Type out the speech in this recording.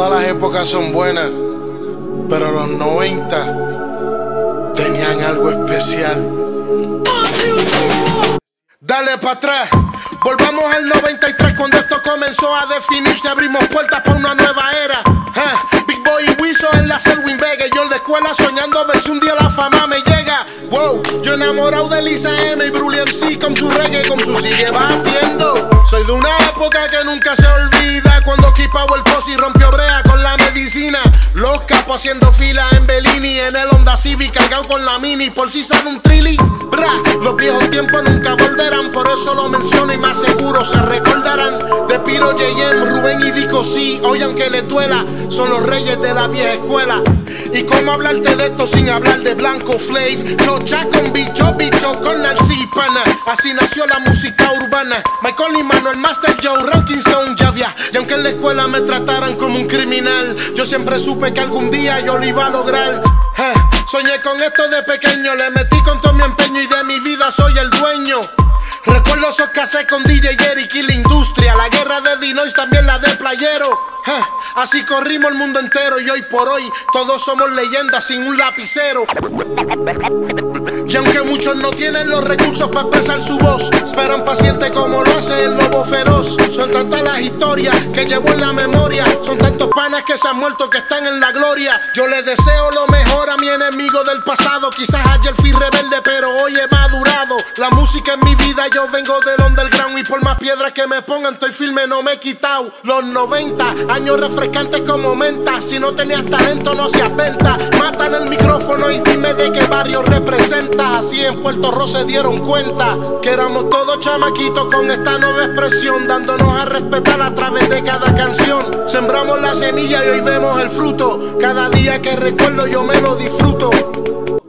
Todas las épocas son buenas, pero los 90 tenían algo especial. Dale pa' atrás, volvamos al 93 cuando esto comenzó a definirse. Abrimos puertas para una nueva era. Big Boy y Wiso en la Selwyn Vega. Yo en la escuela soñando ver si un día la fama me llega. Wow, yo enamorado de Lisa M y Brully MC con su reggae, con su sigue batiendo. Soy de una época que nunca se olvida, cuando Keep Power Posse rompió brea con la medicina. Los capos haciendo fila en Bellini, en el Honda Civic cargado con la Mini, por si sale un trilly. Bra, los viejos tiempos nunca volverán, por eso lo menciono y más seguro se recordarán. De Piro, J.M., Rubén y Vico C, hoy aunque les duela, son los reyes de la vieja escuela. Y cómo hablarte de esto sin hablar de Blanco Flav, Chocha con bicho con Narcipana. Así nació la música urbana. Michael y Manuel, Master Joe, Ranking Stone, Javia. Y aunque en la escuela me trataran como un criminal, yo siempre supe que algún día yo lo iba a lograr. Soñé con esto de pequeño, le metí con todo mi empeño y de mi vida soy el dueño. Recuerdo esos cassettes con DJ Eric y la industria, la guerra de Dinois, también la de Playero. Así corrimos el mundo entero y hoy por hoy todos somos leyendas sin un lapicero. Y aunque muchos no tienen los recursos para expresar su voz, esperan paciente como lo hace el lobo feroz. Son tantas las historias que llevo en la memoria, son tantos panas que se han muerto que están en la gloria. Yo les deseo lo mejor a mi enemigo del pasado. Quizás ayer fui rebelde pero hoy he madurado. La música en mi vida, yo vengo del underground y por más piedras que me pongan estoy firme, no me he quitado. Los 90, años refrescantes como menta. Si no tenías talento no seas venta. Matan el micrófono y dime de qué barrio representas. Así en Puerto Rico se dieron cuenta que éramos todos chamaquitos con esta nueva expresión, dándonos a respetar a través de cada canción. Sembramos la semilla y hoy vemos el fruto. Cada día que recuerdo yo me lo disfruto.